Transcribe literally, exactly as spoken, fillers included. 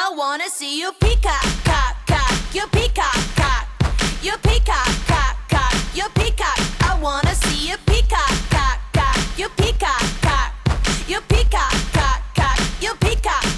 I wanna see you peacock, cock, cock. You peacock, cock. You peacock, cock, cock. You peacock. I wanna see you peacock, cock, cock. You peacock, cock. You peacock, cock, cock. You peacock.